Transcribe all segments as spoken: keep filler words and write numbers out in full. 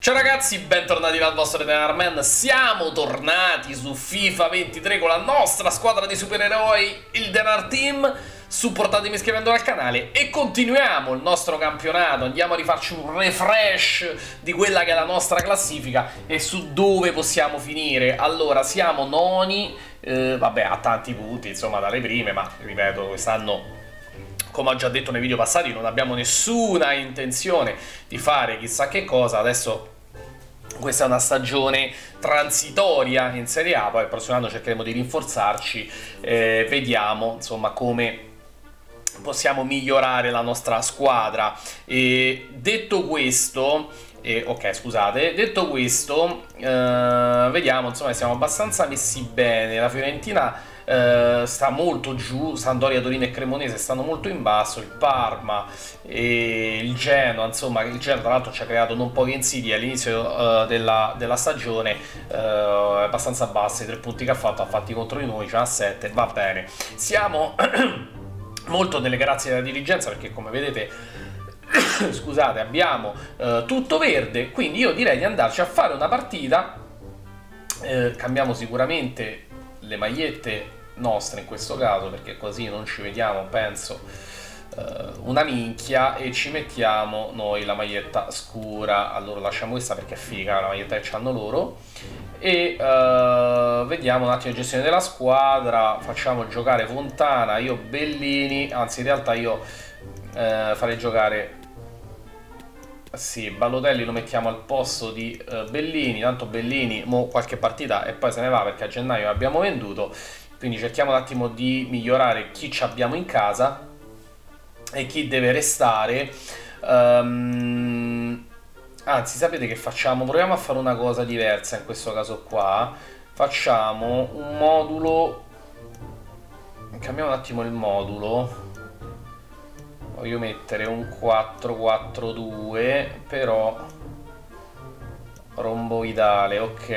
Ciao ragazzi, bentornati dal vostro Tenerman. Siamo tornati su FIFA ventitré con la nostra squadra di supereroi, il Denar Team. Supportatemi iscrivendovi al canale e continuiamo il nostro campionato. Andiamo a rifarci un refresh di quella che è la nostra classifica e su dove possiamo finire. Allora, siamo noni, eh, vabbè, a tanti punti, insomma, dalle prime, ma ripeto, quest'anno, come ho già detto nei video passati, non abbiamo nessuna intenzione di fare chissà che cosa. Adesso questa è una stagione transitoria in Serie A, poi il prossimo anno cercheremo di rinforzarci, eh, vediamo insomma come possiamo migliorare la nostra squadra. E detto questo, eh, ok scusate, detto questo, eh, vediamo insomma siamo abbastanza messi bene. La Fiorentina Uh, sta molto giù, Sampdoria, Torino e Cremonese stanno molto in basso, il Parma e il Genoa, insomma il Genoa tra l'altro ci ha creato non poche insidie all'inizio uh, della, della stagione, uh, è abbastanza bassa, i tre punti che ha fatto, ha fatti contro di noi, ce n'ha sette, va bene. Siamo molto delle grazie della dirigenza perché come vedete scusate abbiamo uh, tutto verde, quindi io direi di andarci a fare una partita. Uh, cambiamo sicuramente le magliette nostre in questo caso perché così non ci vediamo penso uh, una minchia, e ci mettiamo noi la maglietta scura. Allora lasciamo questa perché è figa la maglietta che hanno loro e uh, vediamo un attimo la gestione della squadra. Facciamo giocare Fontana, io Bellini, anzi in realtà io uh, farei giocare sì, Balotelli lo mettiamo al posto di uh, Bellini, tanto Bellini mo qualche partita e poi se ne va perché a gennaio abbiamo venduto, quindi cerchiamo un attimo di migliorare chi ci abbiamo in casa e chi deve restare. Um, anzi sapete che facciamo? Proviamo a fare una cosa diversa in questo caso qua, facciamo un modulo, cambiamo un attimo il modulo. Voglio mettere un quattro quattro due però romboidale, ok,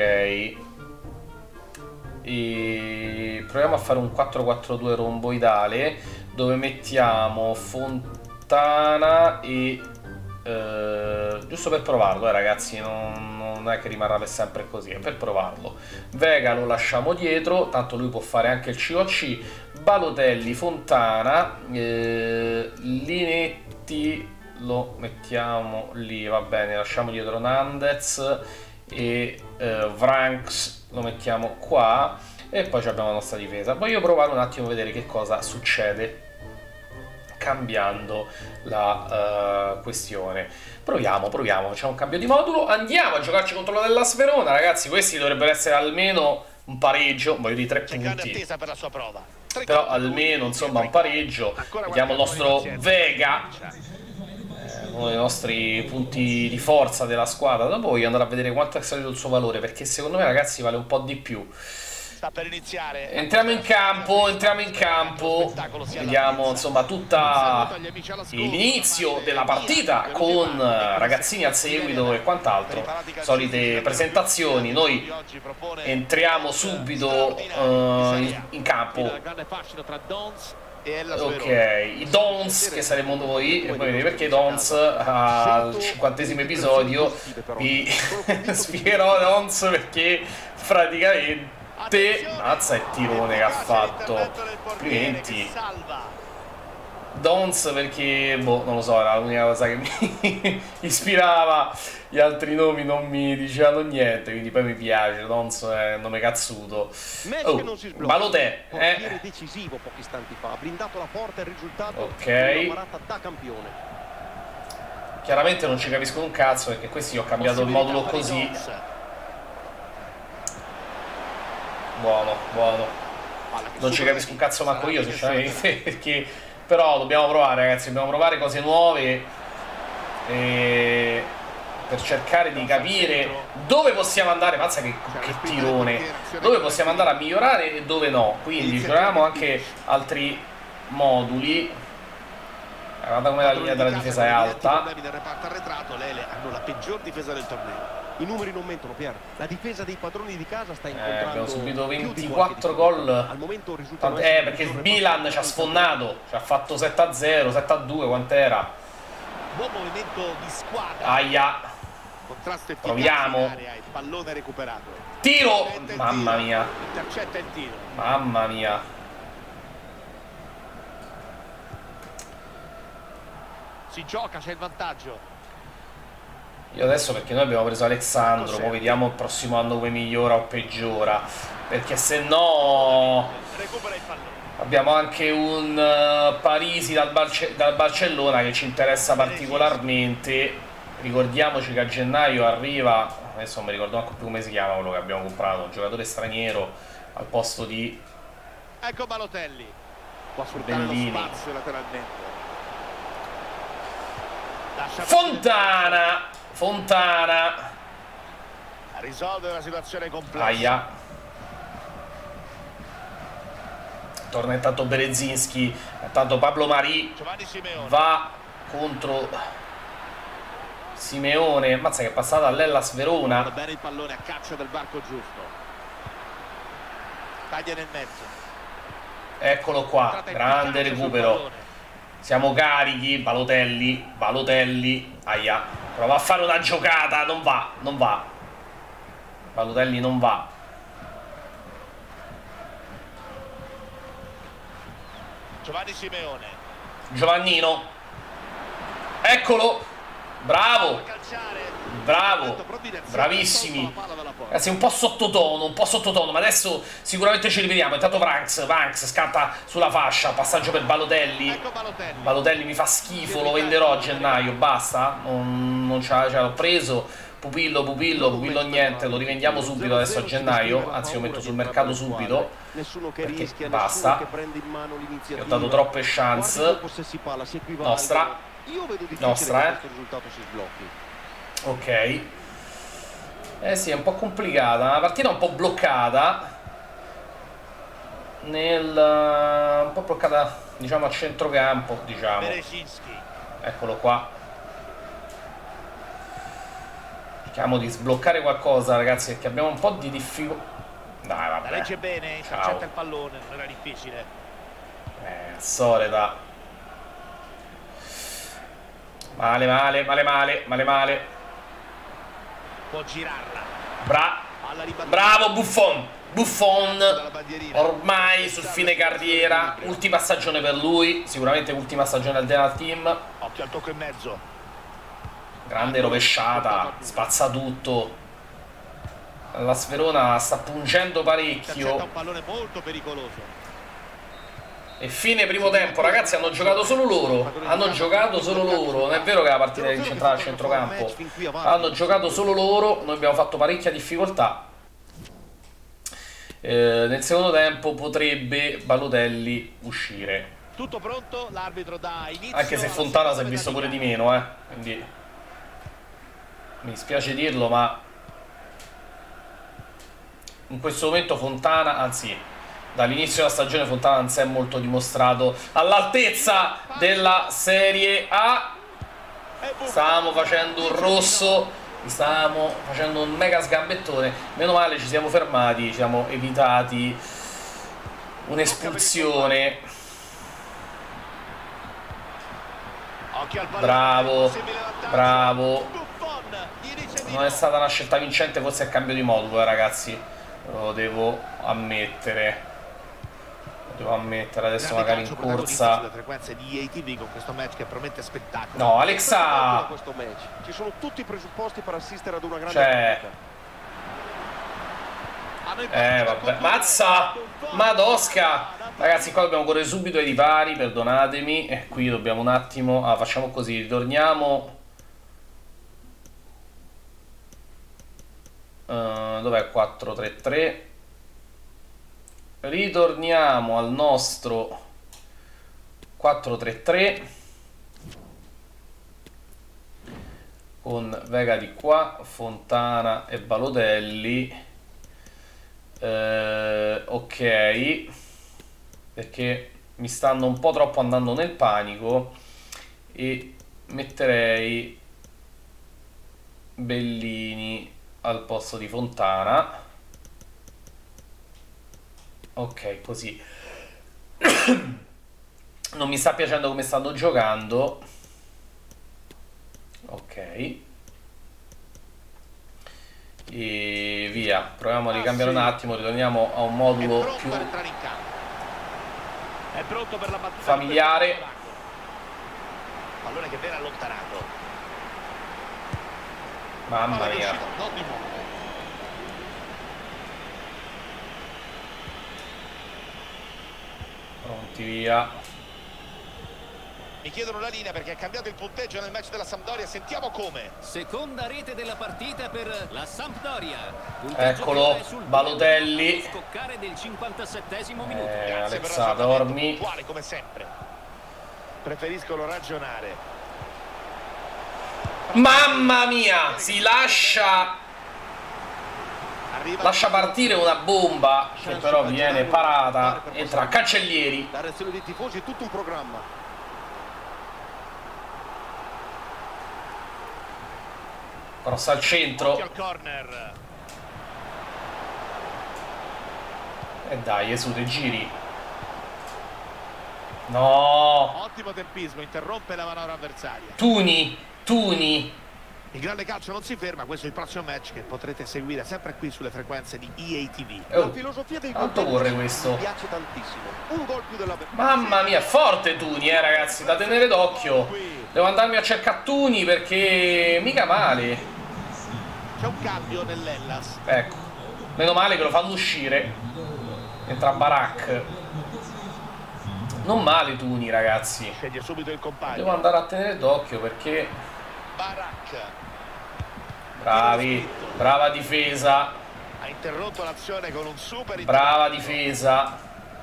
e proviamo a fare un quattro quattro due romboidale dove mettiamo Fontana e eh, giusto per provarlo, eh, ragazzi, non, non è che rimarrà per sempre così, è per provarlo. Vega lo lasciamo dietro, tanto lui può fare anche il C O C. Balotelli, Fontana, eh, Linetti lo mettiamo lì, va bene, lasciamo dietro Nandez e eh, Vranks lo mettiamo qua e poi abbiamo la nostra difesa. Voglio provare un attimo a vedere che cosa succede cambiando la uh, questione. Proviamo, proviamo, facciamo un cambio di modulo, andiamo a giocarci contro la della Sverona, ragazzi. Questi dovrebbero essere almeno un pareggio, voglio dire tre punti, per la sua prova. Però almeno insomma un pareggio. Vediamo il nostro Vega, eh, uno dei nostri punti di forza della squadra. Dopo voglio andare a vedere quanto è salito il suo valore perché secondo me, ragazzi, vale un po' di più. Sta per iniziare. Entriamo in campo, entriamo in campo, vediamo insomma tutta l'inizio della partita con ragazzini al seguito e quant'altro, solite presentazioni. Noi entriamo subito uh, in, in campo. Ok, i Dons, che saremmo noi, e poi vedete perché Dons al cinquantesimo episodio vi spiegherò Dons perché praticamente mazza il tirone che ha fatto, complimenti. Dons perché, boh, non lo so, era l'unica cosa che mi ispirava, gli altri nomi non mi dicevano niente, quindi poi mi piace, Dons è un nome cazzuto. Oh, Balotè, eh. Ok. Chiaramente non ci capiscono un cazzo perché questi ho cambiato il modulo così. Buono, buono. Non ci capisco un cazzo manco io, sinceramente, perché però dobbiamo provare, ragazzi, dobbiamo provare cose nuove e per cercare di capire dove possiamo andare. Mazza che, che tirone, dove possiamo andare a migliorare e dove no. Quindi giochiamo anche altri moduli. Guarda come la linea della difesa è alta. Hanno la peggior difesa del torneo. I numeri non mentono, Pier. La difesa dei padroni di casa sta incontrando. Eh, abbiamo subito ventiquattro gol. Al momento risultano eh, perché il Milan ci ha sfondato. Ci ha fatto sette a zero, sette a due, quant'era? Buon movimento di squadra. Aia. Contrasto efficace Proviamo. in area, il pallone recuperato. Tiro! Il Mamma tiro. mia. Intercetta il tiro. Mamma mia. Si gioca, c'è il vantaggio. Io adesso, perché noi abbiamo preso Alexandro, poi vediamo il prossimo anno come migliora o peggiora, perché se no Recupera il pallone. abbiamo anche un uh, Parisi dal, Barce dal Barcellona che ci interessa particolarmente. Ricordiamoci che a gennaio arriva, adesso non mi ricordo anche più come si chiama quello che abbiamo comprato, un giocatore straniero al posto di Ecco Balotelli. Può sfruttare Bellini. lo spazio lateralmente. Lascia Fontana. Fontana. risolve una situazione complessa. Aia. Torna intanto Berezinski. Intanto Pablo Mari Giovanni Simeone. va contro Simeone. Mazza che è passata all'Hellas Verona. Va bene il pallone a caccia del varco giusto. Taglia nel mezzo. Eccolo qua. Grande recupero. Siamo carichi. Balotelli. Balotelli. Aia. Prova a fare una giocata. Non va. Non va. Balotelli non va. Giovanni Simeone. Giovannino. Eccolo. Bravo. Bravo. Bravissimi. Ragazzi, un po' sottotono, un po' sottotono, ma adesso sicuramente ci rivediamo. Intanto Vanks, Vanks scatta sulla fascia, passaggio per Balotelli. Ecco Balotelli. Balotelli mi fa schifo, lo venderò a gennaio, basta. Non, non ce l'ho preso. Pupillo, pupillo, pupillo niente, lo rivendiamo subito adesso a gennaio, anzi lo metto sul mercato subito, perché basta. Gli ho dato troppe chance. Nostra. Nostra, eh. Ok. Eh sì, è un po' complicata, una partita un po' bloccata. Nel... un po' bloccata, diciamo, a centrocampo, diciamo. Eccolo qua. Cerchiamo di sbloccare qualcosa, ragazzi, perché abbiamo un po' di difficoltà. Dai, vabbè. La legge bene, intercetta il pallone, non era difficile. Eh, Soreda. Male, male, male, male, male, male. Può girarla. Bra Bravo Buffon. Buffon. Ormai sul fine carriera. Ultima stagione per lui. Sicuramente ultima stagione al Dena Team. Occhio al tocco in mezzo. Grande rovesciata, spazza tutto. La Sverona sta pungendo parecchio. Un pallone molto pericoloso. E fine primo tempo, ragazzi, hanno giocato solo loro. Hanno giocato solo loro. Non è vero che la partita è incentrata al centrocampo. Hanno giocato solo loro. Noi abbiamo fatto parecchia difficoltà. Eh, nel secondo tempo potrebbe Balotelli uscire. Tutto pronto, l'arbitro dà inizio. Anche se Fontana si è visto pure di meno, eh. Quindi mi dispiace dirlo, ma in questo momento Fontana, anzi dall'inizio della stagione Fontana non si è molto dimostrato all'altezza della Serie A. Stavamo facendo un rosso, stavamo facendo un mega sgambettone. Meno male ci siamo fermati, ci siamo evitati un'espulsione. Bravo, bravo. Non è stata una scelta vincente, forse è il cambio di modulo, eh, ragazzi. Lo devo ammettere. Lo devo ammettere adesso, magari in corsa. No, Alexa! Ci sono tutti i presupposti per assistere ad una grande Cioè... Eh, vabbè. Mazza! Madosca! Ragazzi, qua dobbiamo correre subito ai ripari, perdonatemi. E qui dobbiamo un attimo... Ah, facciamo così, ritorniamo... Uh, dov'è quattro tre tre? Ritorniamo al nostro quattro tre tre con Vega di qua, Fontana e Balotelli. Uh, ok, perché mi stanno un po' troppo andando nel panico e metterei Bellini al posto di Fontana. Ok, così. Non mi sta piacendo come stanno giocando. Ok. E via, proviamo a ricambiare un attimo, ritorniamo a un modulo più familiare. Pallone che viene allontanato. Mamma mia. Pronti, via. Mi chiedono la linea perché ha cambiato il punteggio nel match della Sampdoria. Sentiamo come. Seconda rete della partita per la Sampdoria. Eccolo, Balotelli. Scoccare del cinquantasettesimo minuto. Eh, Alexa, dormi. Come sempre. Preferiscono ragionare. Mamma mia, si lascia lascia partire una bomba che però viene parata. Entra Cancellieri. La reazione dei tifosi è tutto un programma. Cross al centro. E dai, su, te giri. No. Ottimo tempismo, interrompe la manovra avversaria. Tuni, Tuni. Il grande calcio non si ferma, questo è il prossimo match che potrete seguire sempre qui sulle frequenze di E A T V. Oh, la filosofia del quanto corre questo? Mi piace tantissimo. Un gol più della... Mamma mia, forte Tuni, eh ragazzi, da tenere d'occhio. Devo andarmi a cercare Tuni perché mica male. C'è un cambio nell'Hellas. Ecco, meno male che lo fanno uscire. Entra Barak. Non male Tuni, ragazzi. Sceglie subito il compagno. Devo andare a tenere d'occhio perché... Barak. Bravi, brava difesa. Ha interrotto l'azione con un super... Brava difesa.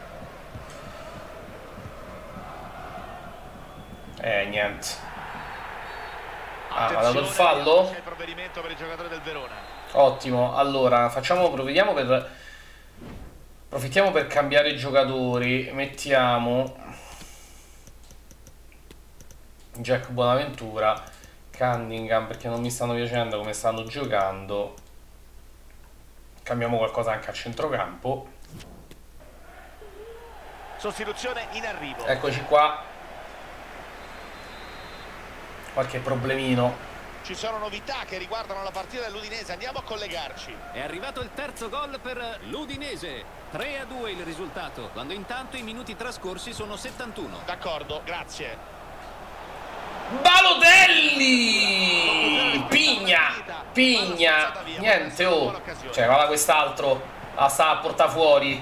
Eh, niente. Ah, ha dato il fallo? C'è il provvedimento per il giocatore del Verona. Ottimo, allora facciamo, provvediamo per... Approfittiamo per cambiare i giocatori. Mettiamo Jack Bonaventura, Cunningham, perché non mi stanno piacendo come stanno giocando. Cambiamo qualcosa anche a centrocampo. Sostituzione in arrivo. Eccoci qua. Qualche problemino. Ci sono novità che riguardano la partita dell'Udinese, andiamo a collegarci. È arrivato il terzo gol per l'Udinese. tre a due il risultato, quando intanto i minuti trascorsi sono settantuno. D'accordo, grazie. Balotelli! Pigna! Pigna! Niente, oh! Cioè, guarda quest'altro. La sta a portare fuori.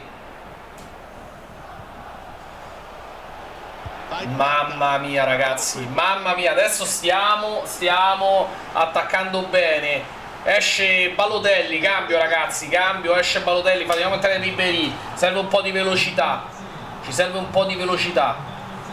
Mamma mia, ragazzi. Mamma mia, adesso stiamo, stiamo attaccando bene. Esce Balotelli, cambio ragazzi, cambio, esce Balotelli, facciamo entrare Ribéry. Serve un po' di velocità. Ci serve un po' di velocità.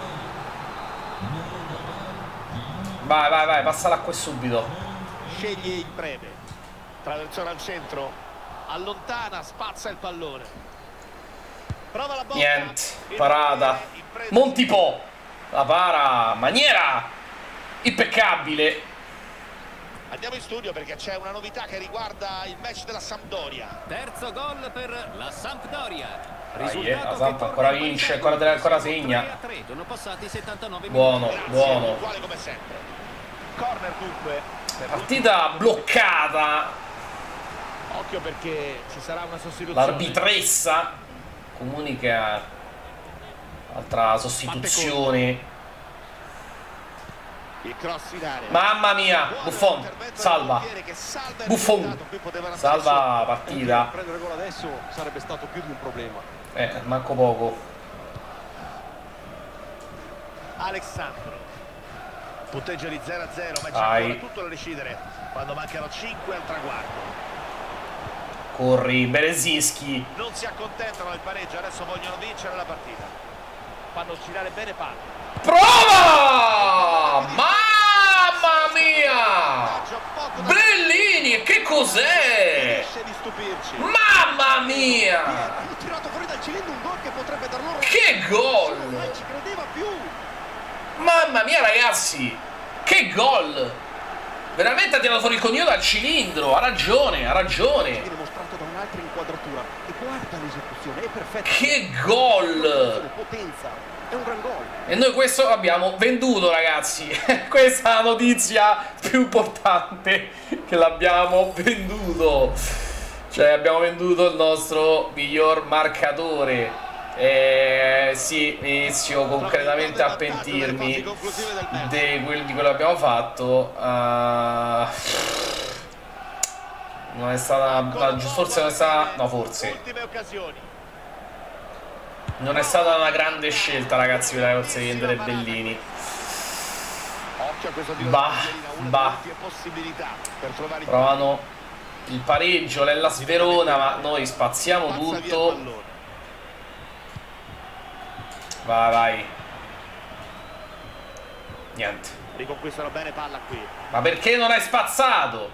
Vai, vai, vai, passala qua subito. Sceglie il breve. Traversone al centro. Allontana, spazza il pallone. Prova la botta. Niente, parata. Montipò. La para. Maniera impeccabile. Andiamo in studio perché c'è una novità che riguarda il match della Sampdoria. Terzo gol per la Sampdoria. Dai, eh, la Samp ancora vince, ancora, deve, ancora segna. Sono passati settantanove buono, minuti. buono. Uguale come sempre. Corner dunque. Partita bloccata. Occhio perché ci sarà una sostituzione. L'arbitressa comunica altra sostituzione. Il cross in area. Mamma mia, Buffon, salva. Buffon, salva la partita. Prendere gol adesso sarebbe stato più di un problema. Eh, manco poco. Alessandro. Punteggio di zero a zero, ma c'è Vai. ancora tutto da decidere quando mancano cinque al traguardo. Corri, Berezinski. Non si accontentano del pareggio, adesso vogliono vincere la partita. Fanno girare bene palle. Prova! Mamma mia! Bellini, e che cos'è? Mamma mia! Hanno tirato fuori dal cilindro un gol che potrebbe dar loro. Che gol! Non ci credeva più. Mamma mia, ragazzi! Che gol! Veramente ha tirato fuori il coniglio dal cilindro. Ha ragione, ha ragione. Viene mostrato da un'altra inquadratura e guarda l'esecuzione, è perfetta. Che gol! Potenza. È un gran gol. E noi questo l'abbiamo venduto, ragazzi. Questa è la notizia più importante, che l'abbiamo venduto. Cioè abbiamo venduto il nostro miglior marcatore. Eh, sì, inizio concretamente a pentirmi di quello, di quello che abbiamo fatto. uh, Non è stata, forse non è stata, no forse non è stata una grande scelta, ragazzi, quella forse di vendere Bellini. Bah, bah. Provano il pareggio, l'Hellas Verona, ma noi spaziamo tutto. Vai, vai. Niente. Riconquistano bene palla qui. Ma perché non hai spazzato?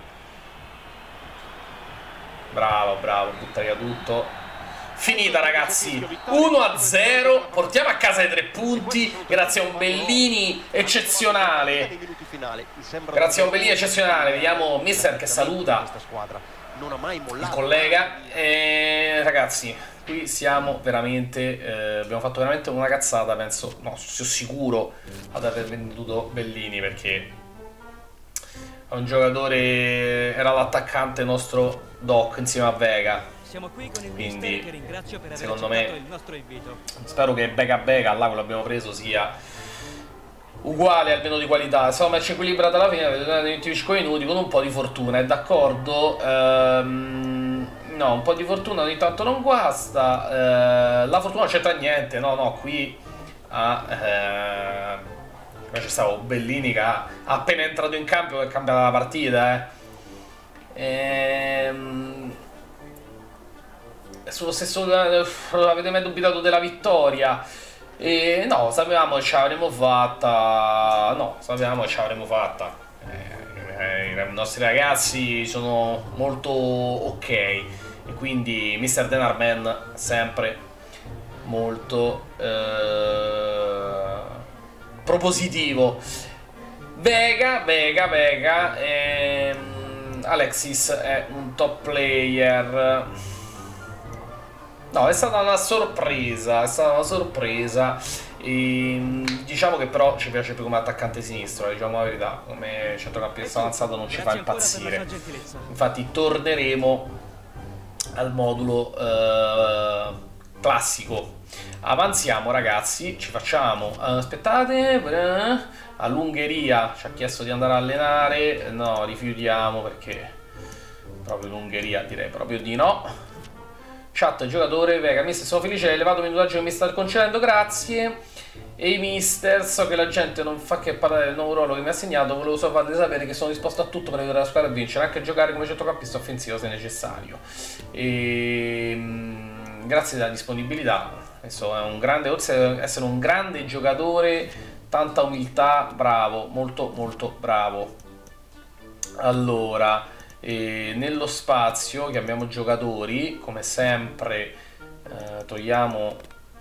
Bravo, bravo, butta via tutto. Finita, ragazzi. uno a zero. Portiamo a casa i tre punti grazie a un Bellini eccezionale. Grazie a un Bellini eccezionale. Vediamo Mister che saluta il collega. E ragazzi, qui siamo veramente, eh, abbiamo fatto veramente una cazzata, penso, no, sono sicuro ad aver venduto Bellini, perché è un giocatore, era l'attaccante nostro Doc insieme a Vega. Siamo qui con il quindi che ringrazio per aver secondo me il nostro invito. Spero che Bega Bega, là quello abbiamo preso, sia uguale almeno di qualità. Insomma, match equilibrato alla fine, venticinque minuti con un po' di fortuna, è d'accordo? Ehm, no, un po' di fortuna ogni tanto non guasta. Ehm, la fortuna non c'entra niente, no, no, qui ah, eh, c'è stato Bellini che ha appena entrato in campo e ha cambiato la partita, eh. Ehm, sullo stesso, avete mai dubitato della vittoria? E no, sapevamo che ce l'avremmo fatta. No, sapevamo che ce l'avremmo fatta. Eh, I nostri ragazzi sono molto ok. E quindi mister Denarman sempre molto eh, propositivo. Vega, Vega, Vega. Ehm, Alexis è un top player. No, è stata una sorpresa, è stata una sorpresa. E, diciamo che però ci piace più come attaccante sinistro, diciamo la verità, come centrocampista avanzato non ci fa impazzire. Infatti torneremo al modulo eh, classico. Avanziamo, ragazzi, ci facciamo, aspettate, all'Ungheria ci ha chiesto di andare a allenare, no, rifiutiamo perché proprio l'Ungheria direi proprio di no. Chat, giocatore, Vega, mister, sono felice dell'elevato minutaggio che mi sta concedendo, grazie. Ehi mister, so che la gente non fa che parlare del nuovo ruolo che mi ha assegnato, volevo solo farvi sapere che sono disposto a tutto per aiutare la squadra a vincere, anche giocare come centrocampista offensivo se necessario. E, grazie della disponibilità, insomma, è un grande, oltre essere un grande giocatore, tanta umiltà, bravo, molto molto bravo. Allora... E nello spazio chiamiamo giocatori, come sempre eh, togliamo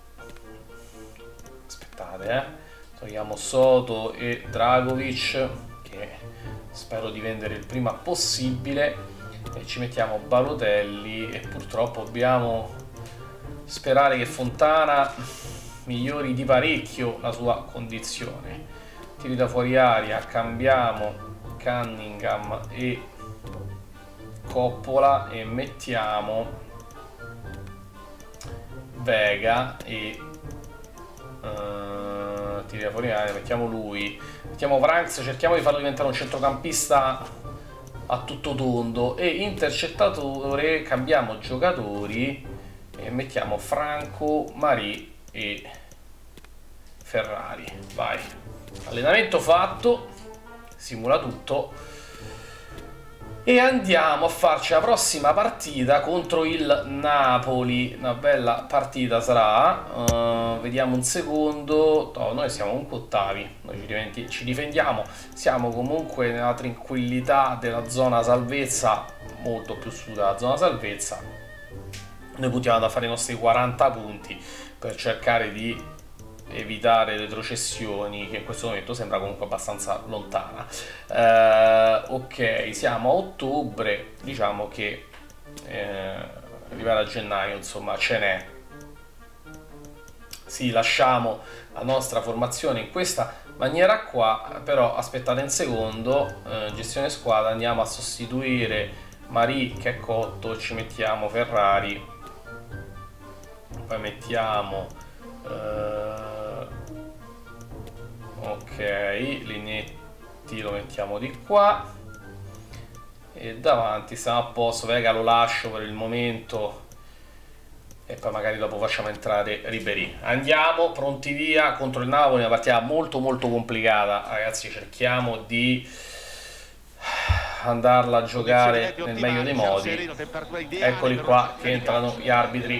aspettate eh togliamo Soto e Dragovic, che spero di vendere il prima possibile, e ci mettiamo Balotelli, e purtroppo dobbiamo sperare che Fontana migliori di parecchio la sua condizione. Tiri da fuori aria, cambiamo Cunningham e Coppola e mettiamo Vega e uh, tira fuori aria, mettiamo lui, mettiamo Franks, cerchiamo di farlo diventare un centrocampista a tutto tondo, e intercettatore cambiamo giocatori e mettiamo Franco, Marie e Ferrari. Vai, allenamento fatto, simula tutto. E andiamo a farci la prossima partita contro il Napoli. Una bella partita sarà. Uh, vediamo un secondo. No, noi siamo comunque ottavi. Noi ci, ci difendiamo. Siamo comunque nella tranquillità della zona salvezza. Molto più su della zona salvezza. Noi puntiamo a fare i nostri quaranta punti per cercare di evitare retrocessioni, che in questo momento sembra comunque abbastanza lontana. Eh, ok, siamo a ottobre, diciamo che eh, arrivare a gennaio insomma ce n'è. sì, lasciamo la nostra formazione in questa maniera qua, però aspettate un secondo, eh, gestione squadra, andiamo a sostituire Marie che è cotto, ci mettiamo Ferrari, poi mettiamo eh, ok, Lignetti lo mettiamo di qua e davanti stiamo a posto. Vega lo lascio per il momento e poi magari dopo facciamo entrare Ribéry. Andiamo pronti via contro il Napoli, una partita molto molto complicata, ragazzi. Cerchiamo di andarla a giocare nel meglio dei modi. Eccoli qua che entrano gli arbitri.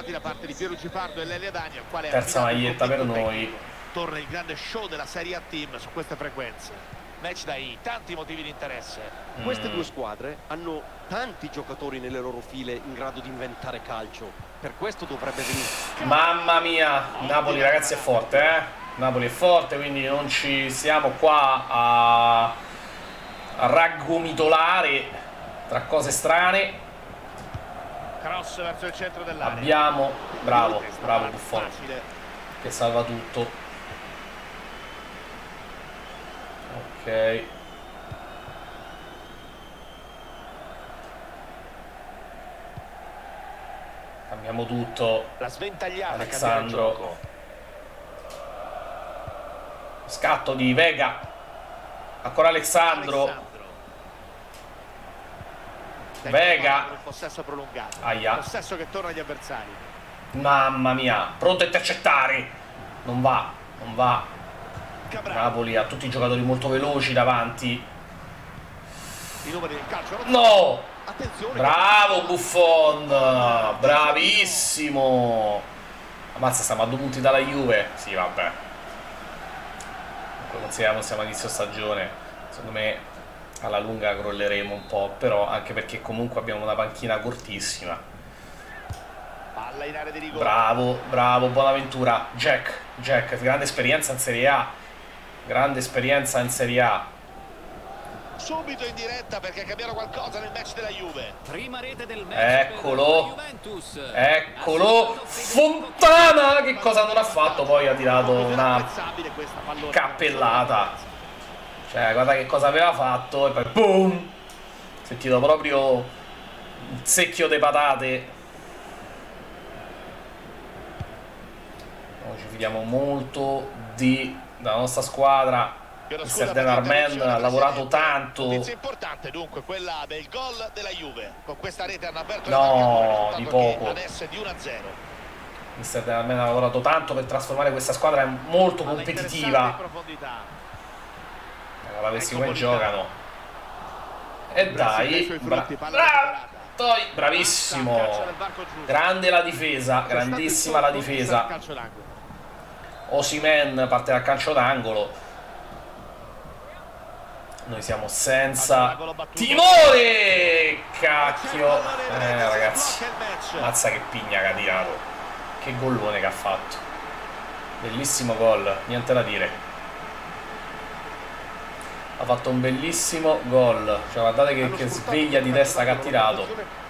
Terza maglietta per noi. Torna il grande show della Serie A Team su queste frequenze. Match dai tanti motivi di interesse. Mm. Queste due squadre hanno tanti giocatori nelle loro file in grado di inventare calcio. Per questo dovrebbe venire. Mamma mia, Napoli ragazzi è forte, eh? Napoli è forte, quindi non ci siamo qua a, a raggomitolare tra cose strane. Cross verso il centro dell'area. Abbiamo, bravo, bravo Buffon che salva tutto. Ok. Cambiamo tutto. La sventagliata. Alexandro. Scatto di Vega. Ancora Alexandro. Alexandro. Vega. Possesso prolungato. Aia. Possesso che torna agli avversari. Mamma mia. Pronto a intercettare. Non va. Non va. Napoli ha tutti i giocatori molto veloci davanti. I numeri del calcio. No! Attenzione. Bravo Buffon! Bravissimo! Ammazza, stiamo a due punti dalla Juve. Sì, vabbè. Comunque consideriamo siamo a inizio stagione. Secondo me alla lunga crolleremo un po', però anche perché comunque abbiamo una panchina cortissima. Palla in area di rigore. Bravo, bravo, Bonaventura. Jack, Jack, grande esperienza in Serie A. Grande esperienza in Serie A. Subito in diretta perché cambiano qualcosa nel match della Juve. Prima rete del match. Eccolo. Eccolo. Fontana. Che cosa non ha fatto? Poi ha tirato una cappellata. Cioè, guarda che cosa aveva fatto. E poi boom. Sentito proprio un secchio di patate. Noi ci fidiamo molto di dalla nostra squadra. Mister Denarmen ha lavorato tanto. Notizia importante dunque quella del gol della Juve. Con questa rete hanno aperto no, di poco. Adesso è di uno a zero. Mister Denarmen ha lavorato tanto per trasformare questa squadra molto competitiva. Guarda questi come giocano. E dai, bra bra Toi, bravissimo. Grande la difesa, grandissima la difesa. Osimhen parte dal calcio d'angolo. Noi siamo senza timore. Cacchio. Eh ragazzi, mazza che pigna che ha tirato. Che gollone che ha fatto. Bellissimo gol, niente da dire. Ha fatto un bellissimo gol. Cioè guardate che, che sveglia di testa che ha tirato.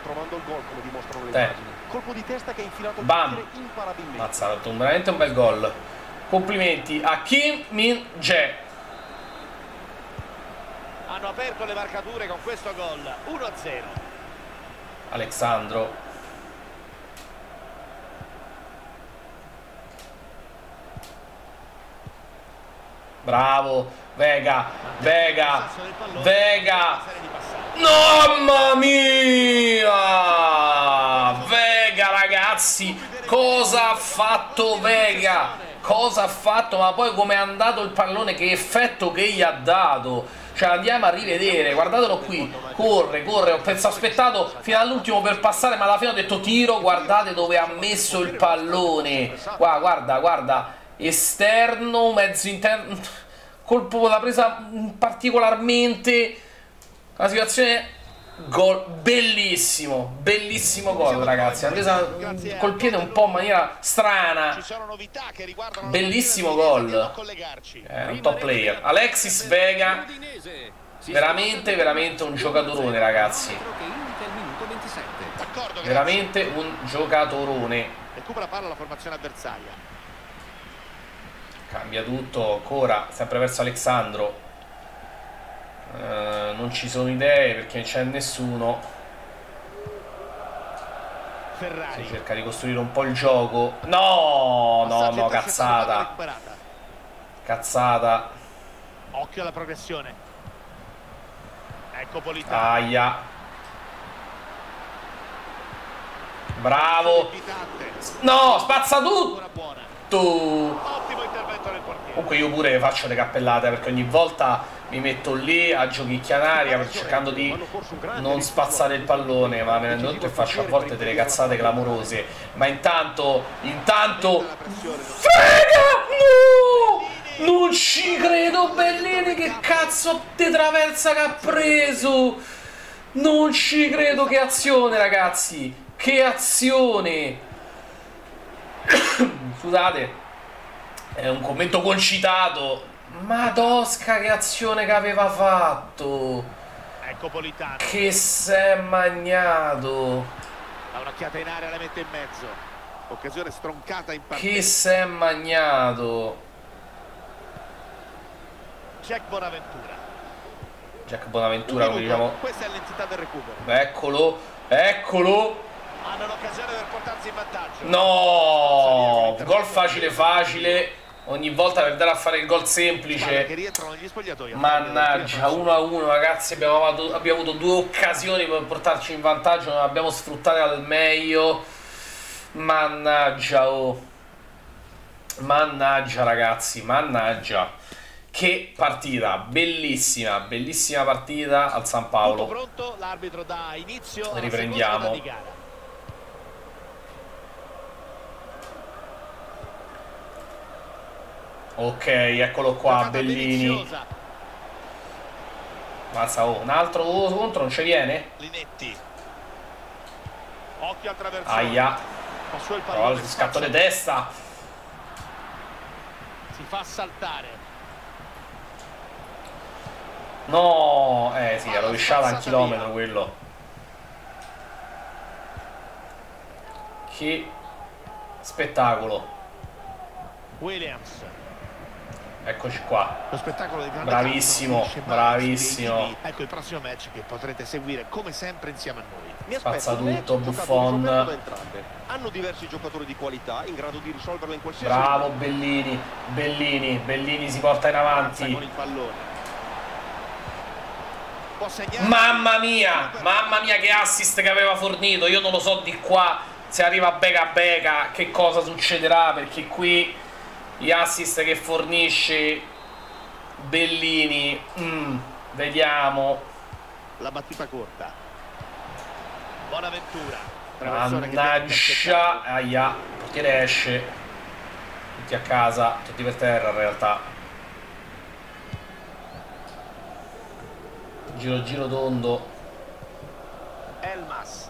Colpo di testa che ha infilato. Bam. Mazza, ha fatto un, veramente un bel gol. Complimenti a Kim Min-jae. Hanno aperto le marcature con questo gol. uno a zero. Alexandro. Bravo. Vega. Vega. Vega. Mamma mia. Vega ragazzi. Cosa ha fatto Vega? Cosa ha fatto? Ma poi come è andato il pallone? Che effetto che gli ha dato? Cioè andiamo a rivedere, guardatelo qui, corre, corre, ho pensato, aspettato fino all'ultimo per passare, ma alla fine ho detto tiro, guardate dove ha messo il pallone, guarda, guarda, guarda, esterno, mezzo interno, colpo l'ha presa particolarmente, la situazione, gol, bellissimo, bellissimo gol ragazzi, ha presa col piede un po' in maniera strana, bellissimo gol, è un top player, Alexis Vega, veramente, veramente un giocatorone ragazzi, veramente un giocatorone, recupera palla la formazione avversaria. Cambia tutto ancora, sempre verso Alexandro. Uh, non ci sono idee perché non c'è nessuno. Ferrari. Si cerca di costruire un po' il gioco. No, no, no, cazzata. Cazzata. Occhio alla progressione. Ecco Politano. Aia. Bravo. No, spazza tutto. Ottimo intervento del portiere. Comunque io pure faccio le cappellate perché ogni volta mi metto lì a giochicchia in aria cercando di non spazzare il pallone, ma me ne rendo conto e faccio a volte delle cazzate clamorose. Ma intanto, intanto frega! No! Non ci credo, Bellini, che cazzo di traversa che ha preso! Non ci credo, che azione, ragazzi! Che azione! Scusate, è un commento concitato. Madosca, che azione che aveva fatto! Ecco Politano. Che s'è magnato! Da un'occhiata in area la mette in mezzo. Occasione stroncata in partita. Che s'è magnato! Jack Bonaventura. Jack Bonaventura, come diciamo. Questa è l'entità del recupero. Eccolo, eccolo! Hanno l'occasione per portarsi in vantaggio. No! Gol facile facile. Ogni volta per dare a fare il gol semplice. Mannaggia, uno a uno, ragazzi. Abbiamo avuto, abbiamo avuto due occasioni per portarci in vantaggio. Non le abbiamo sfruttate al meglio. Mannaggia, oh. Mannaggia, ragazzi, mannaggia. Che partita, bellissima, bellissima partita al San Paolo. Tutto pronto, l'arbitro dà inizio. Riprendiamo. Ok, eccolo qua, Bellini. Mazza, oh, un altro contro non ci viene? Linetti. Occhio attraverso. Aia. Prova il scatto di testa. Si fa saltare. No, eh sì, ha rovesciato un chilometro quello. Che spettacolo. Williams. Eccoci qua. Lo spettacolo del grande bravissimo, bravissimo. Ecco il prossimo match che potrete seguire come sempre insieme a noi. Mi spazza tutto, Buffon. Hanno diversi giocatori di qualità in grado di risolverla in qualsiasi bravo momento. Bellini, Bellini, Bellini si porta in avanti. Con il pallone. Mamma mia, mamma mia che assist che aveva fornito. Io non lo so di qua se arriva Bega Bega che cosa succederà, perché qui gli assist che fornisce Bellini, mm, vediamo. La battuta corta. Bonaventura. Mannaggia, aia, il portiere esce. Tutti a casa, tutti per terra in realtà. Giro giro tondo. Elmas.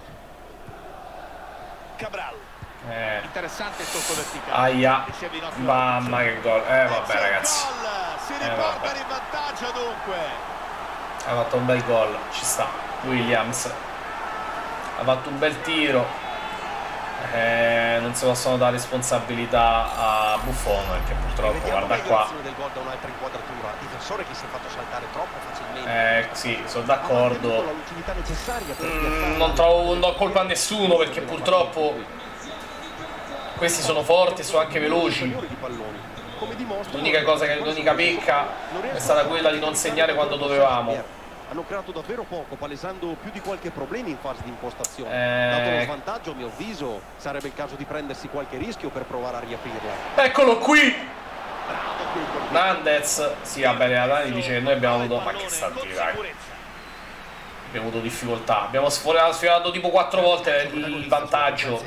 Cabral. Eh. Interessante il tocco verticale. Aia. Mamma che gol. Eh vabbè ragazzi. Si eh, riporta in vantaggio dunque. Ha fatto un bel gol. Ci sta. Williams. Ha fatto un bel tiro. Eh, non si possono dare responsabilità a Buffon perché purtroppo guarda qua. Del gol da un'altra inquadratura. Difensore che si è fatto saltare troppo facilmente. Eh sì, sono d'accordo. Mm, non trovo non do colpa a nessuno perché purtroppo questi sono forti e sono anche veloci. L'unica cosa che l'unica pecca è stata quella di non segnare quando dovevamo. Hanno creato davvero poco, palesando più di qualche problema in fase di impostazione. Eh... Dato lo svantaggio, a mio avviso, sarebbe il caso di prendersi qualche rischio per provare a riaprirla. Eccolo qui! Nandez. Sì, va bene, Adani dice che noi abbiamo avuto... Ma che sta di dai. Abbiamo avuto difficoltà. Abbiamo sforato tipo quattro volte il vantaggio.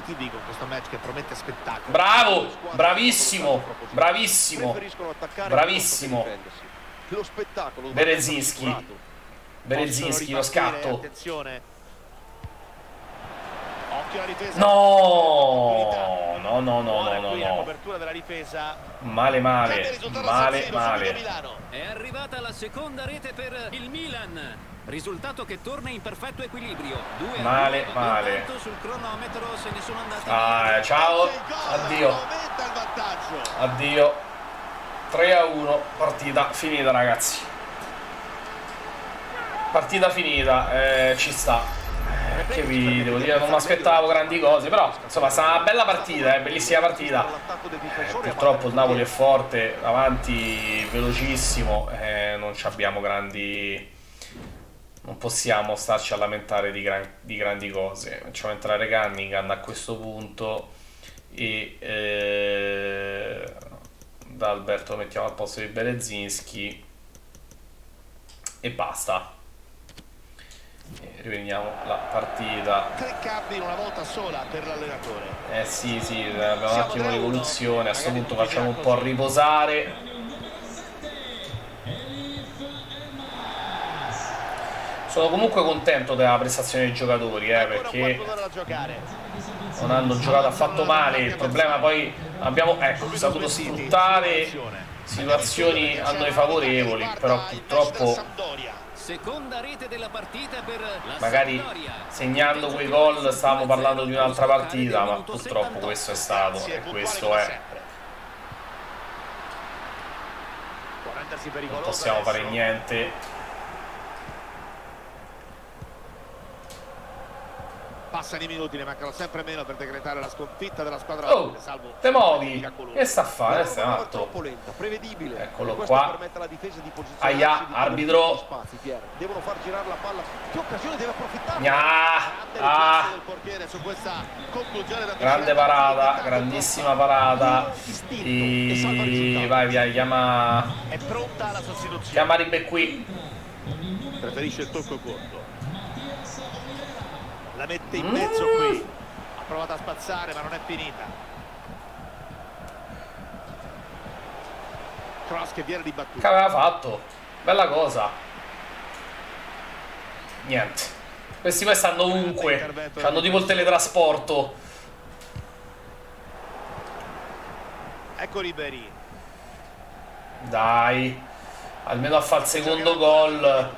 Bravo! Bravissimo! Bravissimo! Bravissimo! Berezinski. Berezinski, lo scatto. No! No, no, no, no, no, no. Male, male. Male, male. È arrivata la seconda rete per il Milan. Risultato che torna in perfetto equilibrio. Due male, male. Sul cronometro se ne sono andati. Ah, ciao. Addio. Addio. tre a uno, partita finita ragazzi. Partita finita, eh, ci sta. Eh, che vi devo dire, non mi aspettavo grandi cose, però insomma è stata una bella partita, eh, bellissima partita. Eh, purtroppo il Napoli è forte, avanti velocissimo, eh, non abbiamo grandi... non possiamo starci a lamentare di, gran... di grandi cose. Facciamo entrare Cunningham a questo punto e eh, da Alberto lo mettiamo al posto di Berezinski e basta. E rivediamo la partita. Tre cambi in una volta sola per l'allenatore. Eh sì, sì, abbiamo un attimo l'evoluzione. A questo punto facciamo un po' riposare. Sono comunque contento della prestazione dei giocatori, eh, perché non hanno giocato affatto male. Il problema poi abbiamo, ecco, saputo sfruttare situazioni a noi favorevoli, però purtroppo seconda rete della partita per la magari segnando quei gol stavamo parlando di un'altra partita, ma purtroppo questo è stato e questo è. Non possiamo fare niente. Passano i minuti, ne mancano sempre meno per decretare la sconfitta della squadra. Oh, te muovi, che sta a fare? Sei matto. Eccolo qua. Aia, arbitro. Devono far girare la palla. Che occasione deve approfittare? Gna, ah. Grande parata, grandissima parata. E vai via, chiama. È pronta la sostituzione. Chiama Ribe qui. Preferisce il tocco corto. La mette in mezzo mm. qui. Ha provato a spazzare ma non è finita. Cross che viene ribattuto. Che aveva fatto? Bella cosa. Niente. Questi poi stanno ovunque. Hanno tipo il teletrasporto. Ecco Ribéry. Dai. Almeno a fare il secondo gol.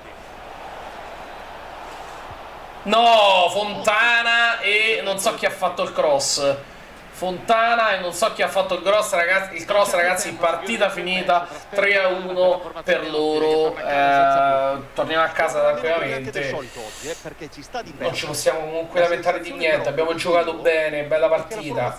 No, Fontana e non so chi ha fatto il cross. Fontana e non so chi ha fatto il cross, ragazzi. Il cross, ragazzi, partita finita, tre a uno per loro. Eh, torniamo a casa tranquillamente. Non ci possiamo comunque lamentare di niente. Abbiamo giocato bene, bella partita.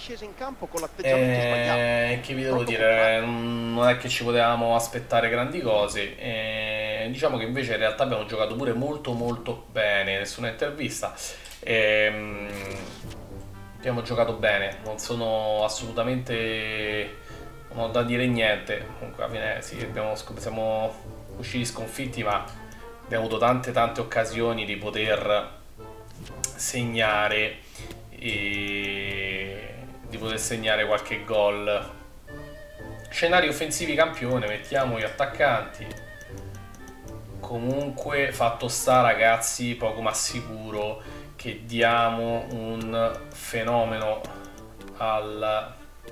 Eh, che vi devo dire? Non è che ci potevamo aspettare grandi cose. Eh, diciamo che invece in realtà abbiamo giocato pure molto molto bene. Nessuna intervista. Eh, Abbiamo giocato bene, non sono assolutamente, non ho da dire niente. Comunque alla fine sì, abbiamo, siamo usciti sconfitti, ma abbiamo avuto tante tante occasioni di poter segnare e di poter segnare qualche gol. Scenari offensivi campione, mettiamo gli attaccanti. Comunque fatto sta ragazzi, poco ma sicuro che diamo un fenomeno al...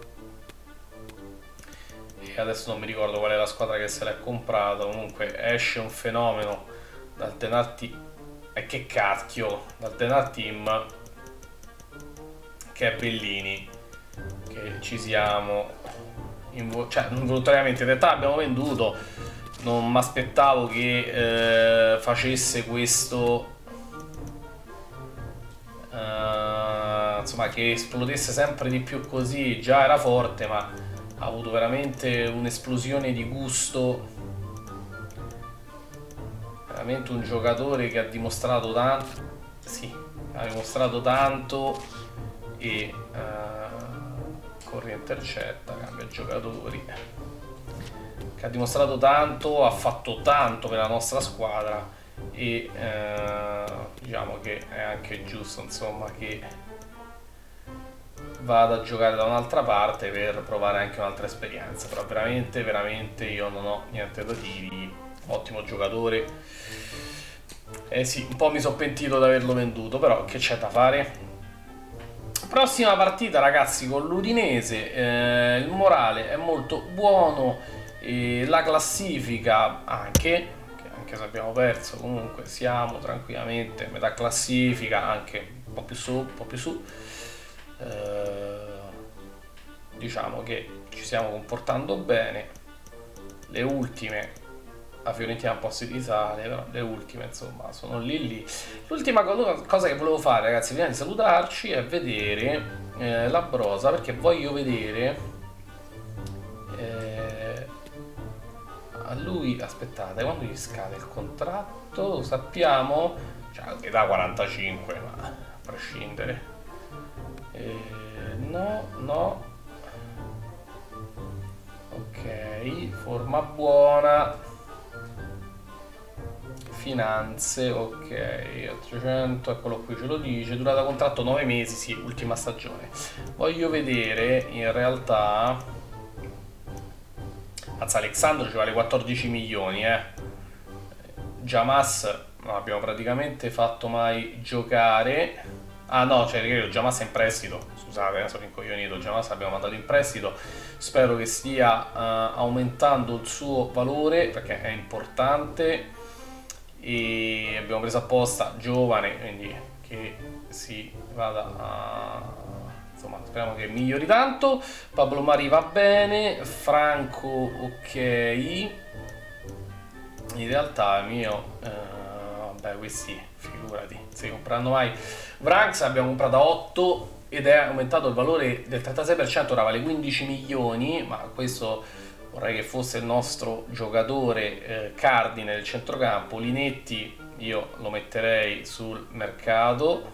e adesso non mi ricordo qual è la squadra che se l'è comprata. Comunque esce un fenomeno dal Denar Team, e che cacchio, dal Denar Team, che è Bellini, che ci siamo invo cioè involontariamente, in realtà abbiamo venduto. Non mi aspettavo che eh, facesse questo. Uh, insomma, che esplodesse sempre di più così. Già era forte, ma ha avuto veramente un'esplosione di gusto. Veramente un giocatore che ha dimostrato tanto. Sì, ha dimostrato tanto. E uh, corre, intercetta, cambia giocatori. Che ha dimostrato tanto, ha fatto tanto per la nostra squadra. E eh, diciamo che è anche giusto, insomma, che vada a giocare da un'altra parte per provare anche un'altra esperienza. Però veramente veramente io non ho niente da dire. Ottimo giocatore. Eh sì, un po' mi sono pentito di averlo venduto, però che c'è da fare. Prossima partita ragazzi con l'Udinese. eh, il morale è molto buono e la classifica anche, anche se abbiamo perso, comunque siamo tranquillamente metà classifica, anche un po' più su, un po' più su. Eh, diciamo che ci stiamo comportando bene. le ultime, la Fiorentina un po' si risale, però le ultime insomma sono lì lì. L'ultima cosa che volevo fare, ragazzi, prima di salutarci, è vedere eh, la brosa, perché voglio vedere eh, a lui, aspettate, quando gli scade il contratto, lo sappiamo, cioè età quarantacinque, ma a prescindere. Eh, no, no. Ok, forma buona. Finanze, ok, trecento, eccolo qui, ce lo dice, durata contratto nove mesi, sì, ultima stagione. Voglio vedere in realtà, anzi, Alexandro ci vale quattordici milioni, eh. Jamas non abbiamo praticamente fatto mai giocare. Ah no, cioè io Jamas è in prestito, scusate, eh, sono incoglionito, Jamas abbiamo mandato in prestito, spero che stia uh, aumentando il suo valore perché è importante. E abbiamo preso apposta giovane, quindi che si vada a, insomma, speriamo che migliori tanto. Pablo Mari va bene, Franco ok, in realtà il mio eh, vabbè, questi figurati, si compreranno mai. Vranks abbiamo comprato a otto ed è aumentato il valore del trentasei per cento, ora vale quindici milioni, ma questo vorrei che fosse il nostro giocatore eh, cardine del centrocampo. Linetti io lo metterei sul mercato.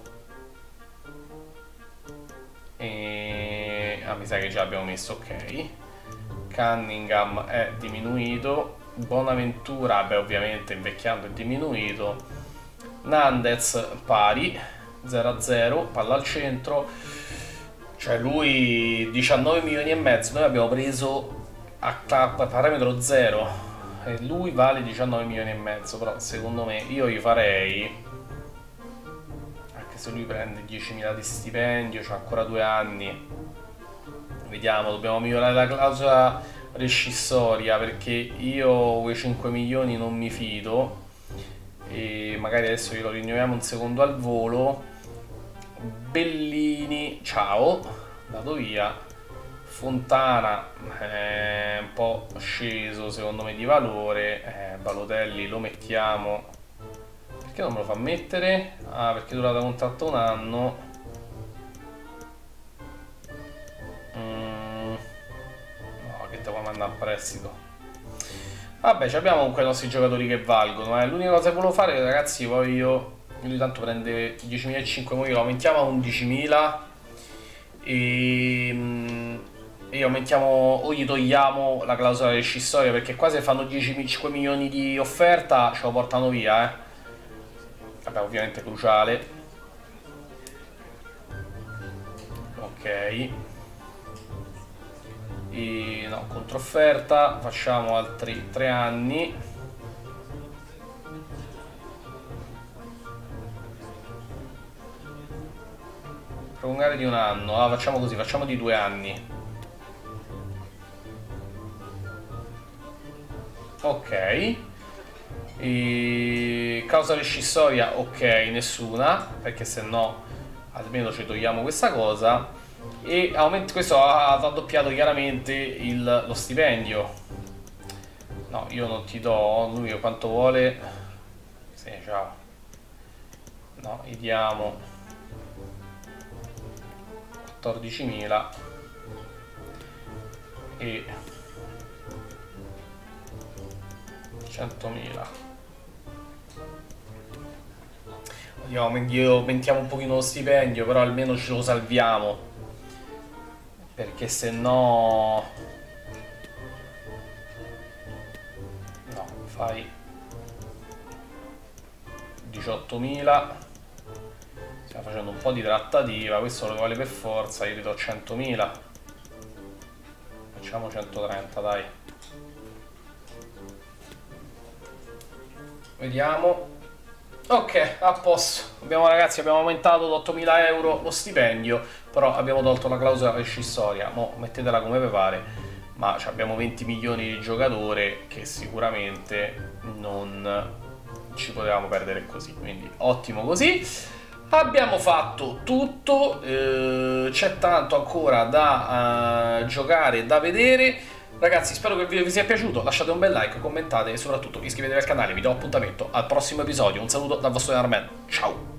E... ah, mi sa che già abbiamo messo ok. Cunningham è diminuito. Bonaventura, beh, ovviamente invecchiando è diminuito. Nandez pari, zero a zero, palla al centro. Cioè lui diciannove milioni e mezzo, noi abbiamo preso a parametro zero e lui vale diciannove milioni e mezzo, però secondo me io gli farei, anche se lui prende diecimila di stipendio, c'ha ancora due anni, vediamo, dobbiamo migliorare la clausola rescissoria perché io quei cinque milioni non mi fido e magari adesso glielo rinnoviamo un secondo al volo. Bellini, ciao, dato via. Fontana è un po' sceso secondo me di valore, eh, Balotelli lo mettiamo, perché non me lo fa mettere? Ah, perché è durata contratto un anno. mm. No, che te vuoi mandare a prestito? Vabbè, abbiamo comunque i nostri giocatori che valgono, eh. L'unica cosa che volevo fare, ragazzi, voglio, lui tanto prende diecimilacinquecento, noi lo aumentiamo a undicimila e e aumentiamo o gli togliamo la clausola rescissoria, perché qua se fanno dieci milioni di offerta ce lo portano via, eh. Vabbè, ovviamente cruciale. Ok. E no, controfferta, facciamo altri tre anni. Prolungare di un anno, ah, facciamo così, facciamo di due anni. Ok, e causa rescissoria ok, nessuna, perché se no almeno ci togliamo questa cosa. E aumenti, questo ha raddoppiato chiaramente il, lo stipendio. No, io non ti do, lui quanto vuole. Sì, ciao. No, gli diamo quattordicimila e centomila. Io aumentiamo un pochino lo stipendio, però almeno ce lo salviamo, perché se no no, fai diciottomila, stiamo facendo un po' di trattativa, questo lo vuole per forza, io ti do centomila, facciamo centotrenta, dai. Vediamo. Ok, a posto. Abbiamo, ragazzi, abbiamo aumentato di ottomila euro lo stipendio, però abbiamo tolto la clausola rescissoria. Mo mettetela come vi pare, ma abbiamo venti milioni di giocatore che sicuramente non ci potevamo perdere così, quindi ottimo così. Abbiamo fatto tutto, eh, c'è tanto ancora da uh, giocare, da vedere. Ragazzi, spero che il video vi sia piaciuto, lasciate un bel like, commentate e soprattutto iscrivetevi al canale. Vi do appuntamento al prossimo episodio. Un saluto dal vostro Armen. Ciao!